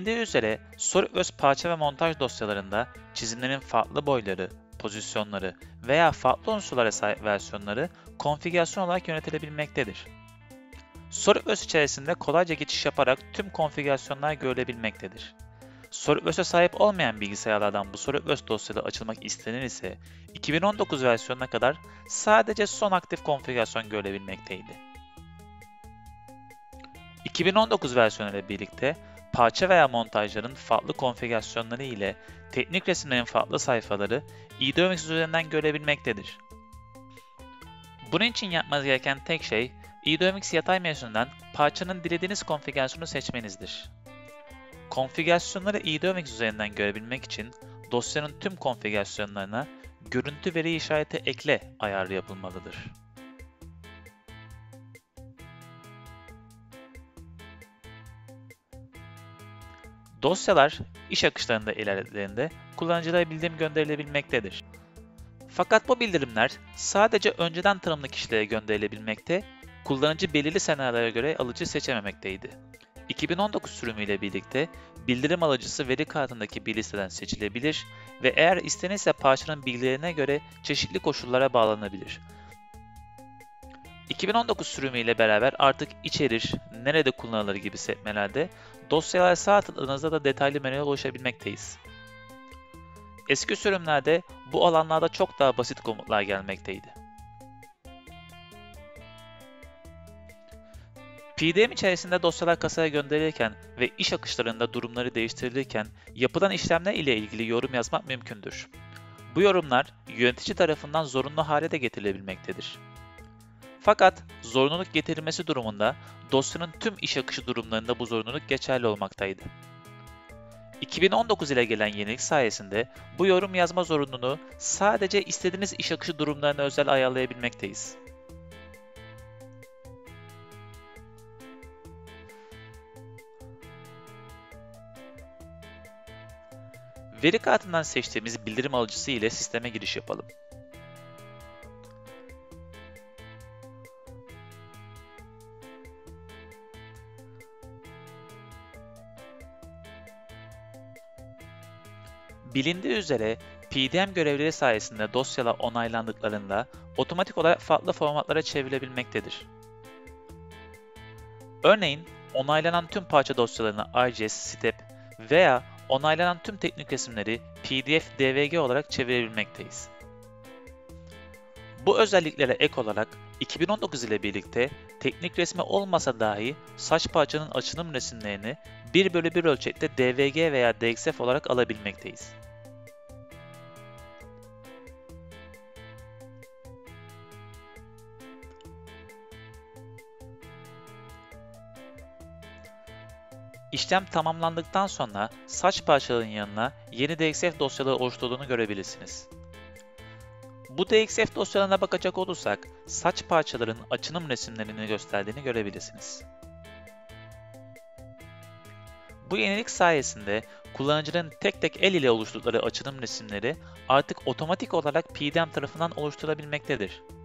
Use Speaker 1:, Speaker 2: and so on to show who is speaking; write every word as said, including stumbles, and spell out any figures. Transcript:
Speaker 1: Bilindiği üzere SolidWorks parça ve montaj dosyalarında çizimlerin farklı boyları, pozisyonları veya farklı unsurlara sahip versiyonları konfigürasyon olarak yönetilebilmektedir. SolidWorks içerisinde kolayca geçiş yaparak tüm konfigürasyonlar görülebilmektedir. SolidWorks'e sahip olmayan bilgisayarlardan bu SolidWorks dosyaları açılmak istenir ise iki bin on dokuz versiyonuna kadar sadece son aktif konfigürasyon görülebilmekteydi. iki bin on dokuz versiyonu ile birlikte parça veya montajların farklı konfigürasyonları ile teknik resimlerin farklı sayfaları iDoMix üzerinden görebilmektedir. Bunun için yapmanız gereken tek şey iDoMix yatay menüsünden parçanın dilediğiniz konfigürasyonu seçmenizdir. Konfigürasyonları iDoMix üzerinden görebilmek için dosyanın tüm konfigürasyonlarına görüntü veri işareti ekle ayarı yapılmalıdır. Dosyalar iş akışlarında ilerlediklerinde kullanıcılara bildirim gönderilebilmektedir. Fakat bu bildirimler sadece önceden tanımlı kişilere gönderilebilmekte, kullanıcı belirli senaryolara göre alıcı seçememekteydi. iki bin on dokuz sürümüyle birlikte bildirim alıcısı veri kartındaki bir listeden seçilebilir ve eğer istenirse parçanın bilgilerine göre çeşitli koşullara bağlanabilir. iki bin on dokuz sürümüyle beraber artık içerir, nerede kullanılır gibi sekmelerde dosyalara sağ tıkladığınızda da detaylı menüye ulaşabilmekteyiz. Eski sürümlerde bu alanlarda çok daha basit komutlar gelmekteydi. P D M içerisinde dosyalar kasaya gönderilirken ve iş akışlarında durumları değiştirilirken yapılan işlemler ile ilgili yorum yazmak mümkündür. Bu yorumlar yönetici tarafından zorunlu hale de getirilebilmektedir. Fakat zorunluluk getirilmesi durumunda dosyanın tüm iş akışı durumlarında bu zorunluluk geçerli olmaktaydı. iki bin on dokuz ile gelen yenilik sayesinde bu yorum yazma zorunluluğu sadece istediğiniz iş akışı durumlarına özel ayarlayabilmekteyiz. Veri kartından seçtiğimiz bildirim alıcısı ile sisteme giriş yapalım. Bilindiği üzere P D M görevleri sayesinde dosyalar onaylandıklarında otomatik olarak farklı formatlara çevrilebilmektedir. Örneğin onaylanan tüm parça dosyalarını R G S, STEP veya onaylanan tüm teknik resimleri P D F, D V G olarak çevirebilmekteyiz. Bu özelliklere ek olarak iki bin on dokuz ile birlikte teknik resmi olmasa dahi saç parçanın açılım resimlerini bir bölü bir ölçekte D V G veya D X F olarak alabilmekteyiz. İşlem tamamlandıktan sonra saç parçalarının yanına yeni D X F dosyaları oluşturduğunu görebilirsiniz. Bu D X F dosyalarına bakacak olursak saç parçalarının açılım resimlerini gösterdiğini görebilirsiniz. Bu yenilik sayesinde kullanıcının tek tek el ile oluşturdukları açılım resimleri artık otomatik olarak P D M tarafından oluşturulabilmektedir.